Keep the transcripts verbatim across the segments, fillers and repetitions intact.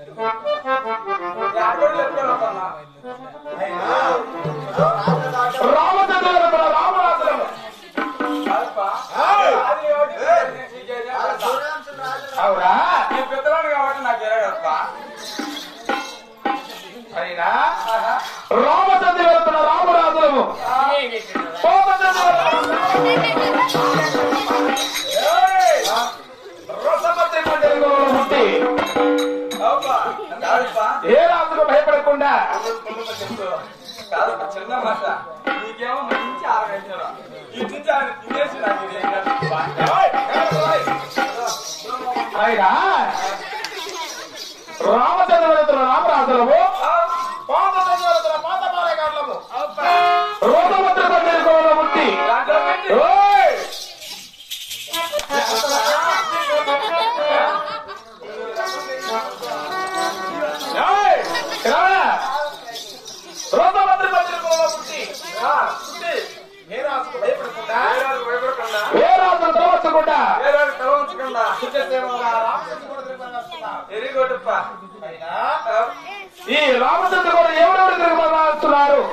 రామచంద్ర రామరాజులము అవునా కాబట్టి నాకు ఎరగప్ప అయినా రామచంద్ర వెళ్తున్న రామరాజులము రసమతి మండలిలో ఉండి ఏ రాజుకు భయపడకుండా కాదు చిన్న మాట నీకేమో మంచి ఆరోగ్యం ఇటు నుంచి ఆయన తినేసి నాకు అయినా రామచంద్ర వెళ్తున్న రామరాజులము పాతచంద్ర వెళ్తున్న పాత పాలగారులము రోదమత్రి మండలిలో ఉండి రోదమత్రి మండలిలో ఉండి ఏ రాజుకు భయపడకుండా ఏ రాజును తలవచ్చకుండా ఏ రాజు తలవంచకుండా వెరీ గుడ్ అప్ప ఈ రామచంద్ర కూడా ఎవరెవరు తిరిగి వస్తున్నారు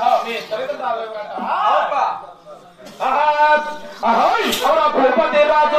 భూపతి రాజు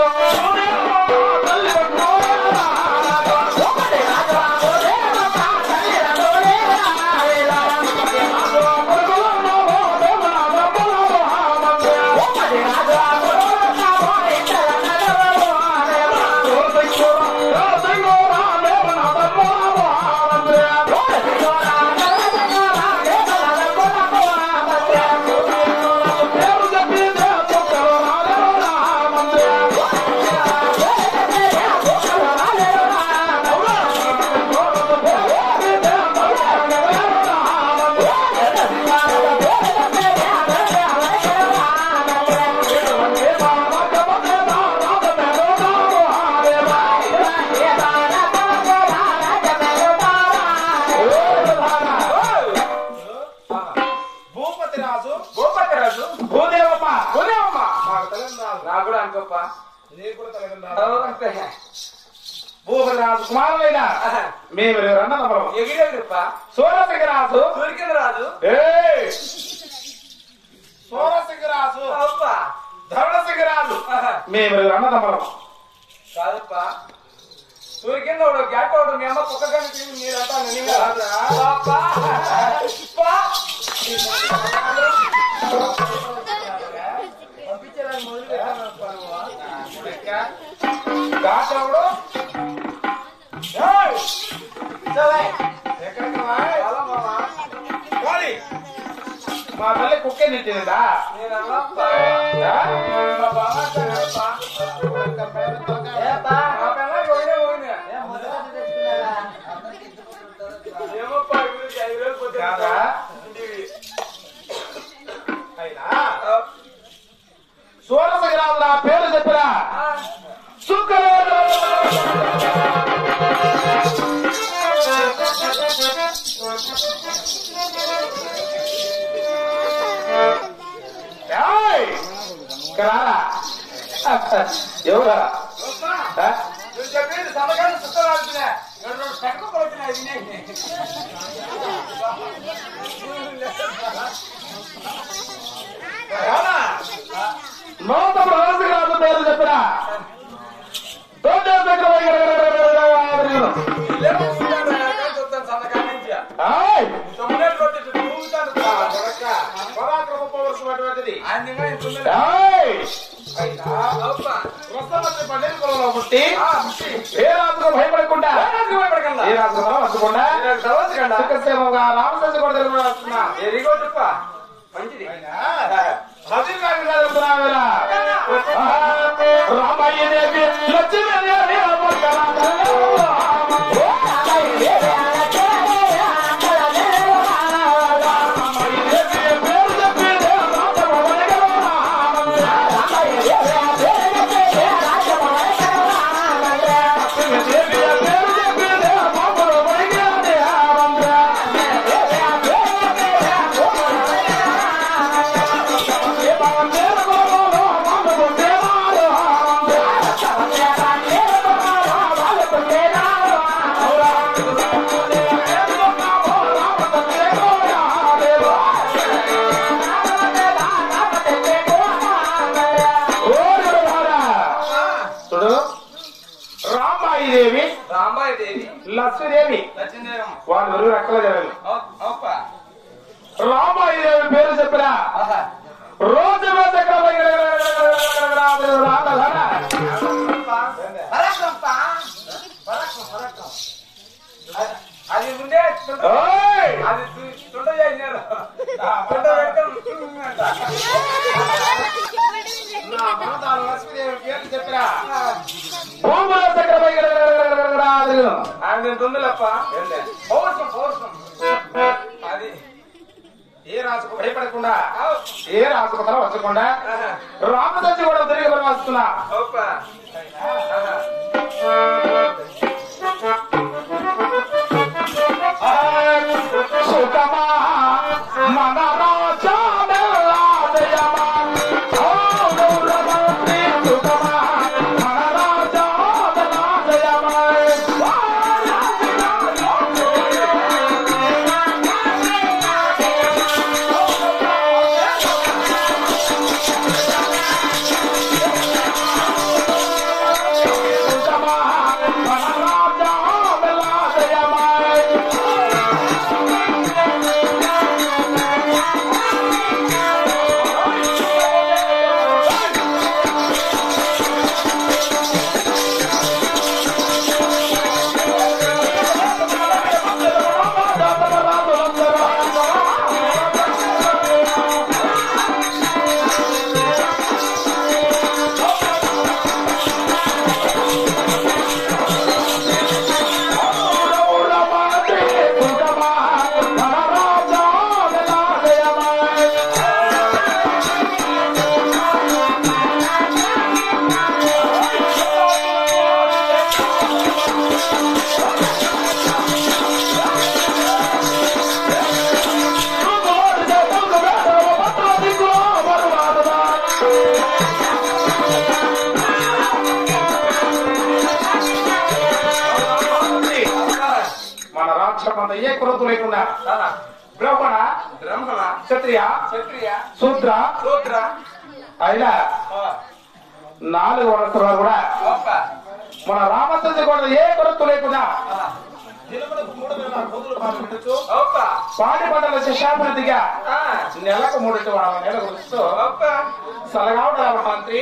భూపతిరాజు కుమారులైన మేము అన్నదమ్ములం ఎగిరెగిరిప్ప సూరసింగరాజు రాజు సూరసింగరాజు ధరుణసింగరాజు మేము అన్నదమ్ములం కాదప్ప సూర్యకింద ఒకడు గ్యాట్ ఒకడు మీ అమ్మ కుక్క కనిపి మీరంతా పంపించేదాన్ని మొదలు గాటవుడు మా తల్లి కుక్కే నింటిందా సూరసగిరాజు నా పేరు చెప్పినా ఎవరా నువ్వు చెప్పేది సమగాన్ని సుఖరాల్సిన చెక్క కొడుతున్నాయి నూతన రాజు పేరు చెప్పినా పుట్టి ఏ రాజుకు భయపడకుండా ఏ రాజు వచ్చకుండా రామచంద్ర కూడా తెలుగు వస్తున్నా ఎరిగోటప్ప మంచిది రామయ్య దేవి లక్ష్మీ లక్ష్మీదేవి లక్ష్మీదేవం వాళ్ళు ఎవరు రక్కల జరగదు అప్ప రామాదేవి పేరు చెప్పినా రోజు అది ఉండే అది తుండ చేసినారు తుండ లక్ష్మీదేవి పేరు చెప్పినా ఆయన తొందరప్ప పౌరుషం పౌరుషం అది ఏ రాజుకు భయపడకుండా ఏ రాజుకు తల వచ్చకుండా రామదంచి కూడా తిరిగి పరిమాస్తున్నా సుఖమా మన రాజా ఏ కొరత లేకుండా బ్రాహ్మణ బ్రహ్మణ క్షత్రియ క్షత్రియ శూద్ర శూద్ర అయినా నాలుగు వరసలు కూడా మన రామచంద్ర కూడా ఏ కొరత లేకుండా పాడి పంటల శిక్షాభివృద్ధిగా నెలకు మూడు నెల గురుస్తూ సలగా ఉన్నారు మంత్రి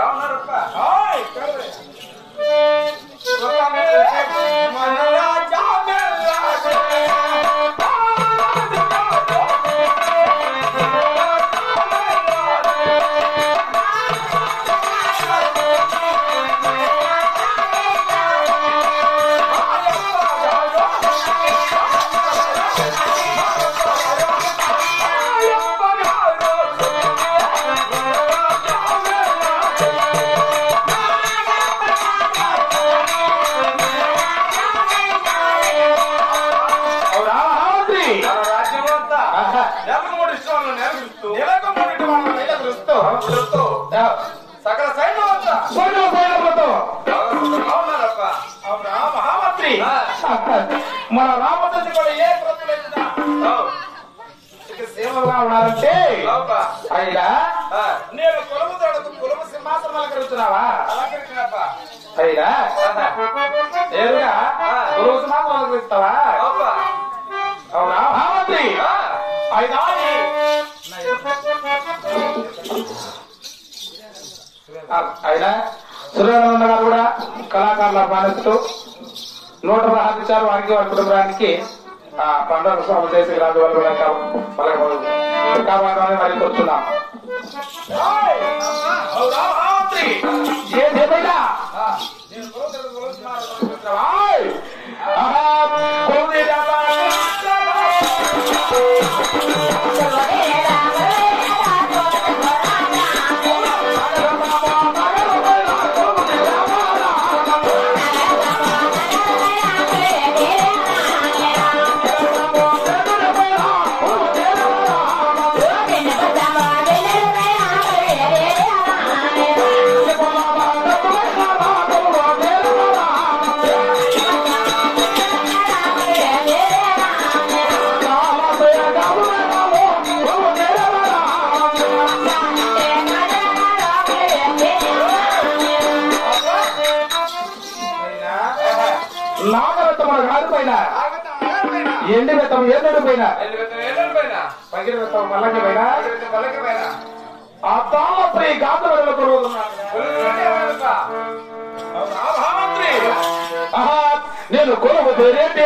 సకల సైన్యంతో మహామంత్రి మన రామచంద్ర కూడా ఏ కొరత లేకుండా సేవలుగా ఉన్నారంటే అయినా నేను కులము తోడకు కులము సింహాసనం అలంకరిస్తున్నావా అయినా నేరుగా కులము సింహాసనం అలంకరిస్తావా అవునా మహామంత్రి అయినా అయినా సురేంద్ర గారు కూడా కళాకారుల బాధిస్తూ నూట పదహారు వారికి వారి కుటుంబానికి ఆ పండుగ స్వామి చేసి రాజు వాళ్ళు కావాలని మరి కూర్చున్నాం ఏదేమైనా పైన ఎండి బెత్తం ఏనుడు పైన పగిలి బెత్తం మల్లకి పైన ఆ తాళ శ్రీ గాంధర్వుల నేను కొలువు రేటి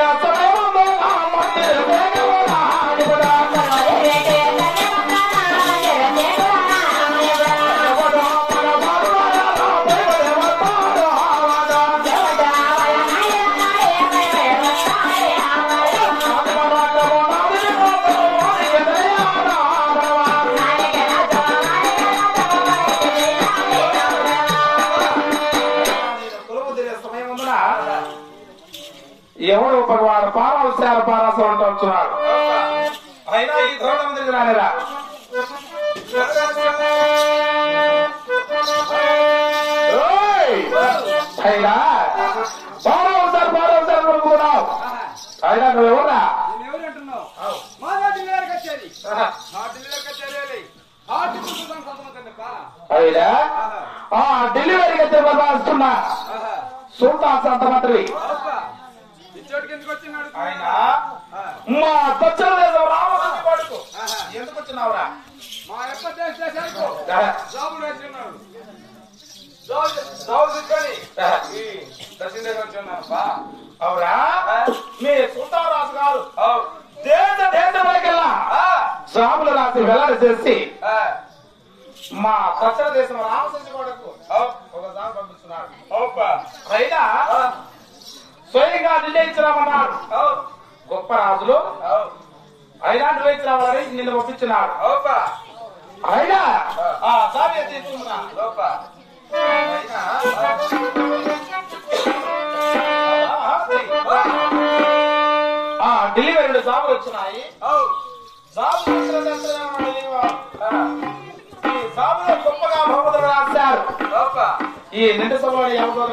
ఎవడు వాడు పారావశాల పారాసం అంటున్నాడు. అయినా ఈ ధోరణం దగ్గర రాలేదా అయినా పారావశాలు పారావశాలు కొనుక్కున్నావు. అయినా నువ్వెవరా అయినా ఆ డెలివరీకి వచ్చే వస్తున్నా సుల్తాన్ సంత మంత్రి మా దక్షిణ దేశం రామరాజు కొడుకు. ఎందుకు వచ్చినావురా? మా ఎప్ప దేశాలకు జాబులు వచ్చినాడు. జాబు తీసుకొని దక్షిణ దేశం వచ్చినావా? అవురా? మీ సుల్తాన్ రాజు గారు దేశ దేశంలోకెల్లా జాబులు రాసి వెల్లడి చేసి మా దక్షిణ దేశం రామరాజు కొడుకు ఒక జాబు పంపిస్తున్నాడు. అయినా స్వయంగా నిర్ణయించరామన్నాడు. గొప్ప రాజులు అయినా నిర్ణయించరావాలని నిన్ను పంపించినాడు. అయినా ఆ సారి తీసుకున్నా ఆ డెలివరీ జాబులు వచ్చినాయి. జాబులు జాబులు గొప్పగా భగవంతుడు రాశారు. ఈ నిండు సభలో ఎవరు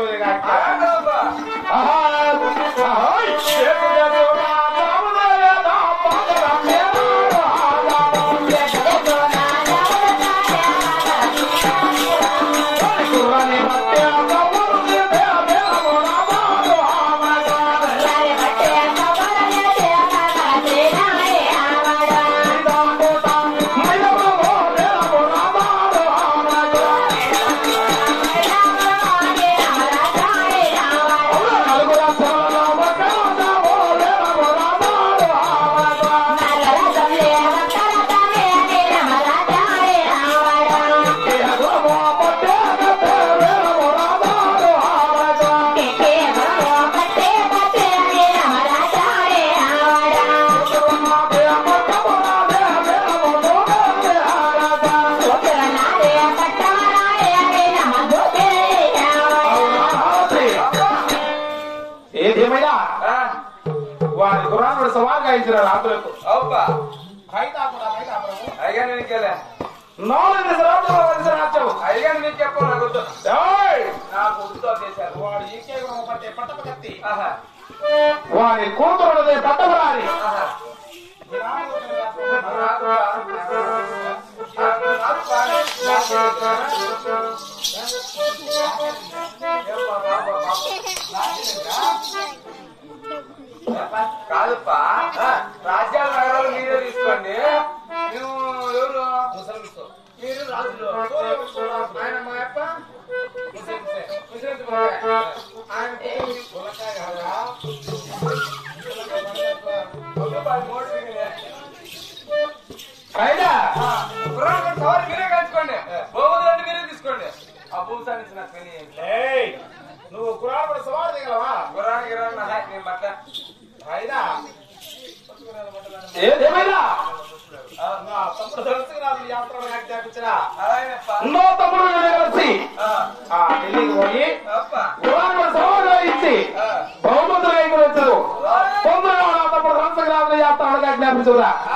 వారి గురానుడు సవాల్ గాయించిన రాత్రులకు నాలుగు రాజ్యం అయ్యా నీకు చెప్పు నాకు నాకు ఉద్దో చేశారు. వాడు ఈకే పట్టే పట్టప కత్తి వారి కూతురు పట్టబడాలి. కాదుప్పా రాజ్యాల నగరాలు మీరే తీసుకోండి. మేము ఎవరు మీరు రాజులు ఆయన మా అప్ప అయినా సవారి మీరే కలుసుకోండి. బహుమతులు మీరే తీసుకోండి. ఆ భూసాన్ని నువ్వు గురానుడు సవాల్ దిగలవా? గురానికి గిరాన్ని నేను బట్ట అయినా ఏదేమైనా నా తమ్ముడు కలిసి నాకు యాత్రలు నాకు చేపించరా నో తమ్ముడు కలిసి ఆ ఢిల్లీకి పోయి గురానుడు సవాల్ ఇచ్చి బహుమతులు ఎగురొచ్చు తొందరగా నా తమ్ముడు సంస్థ యాత్రలు జ్ఞాపించురా.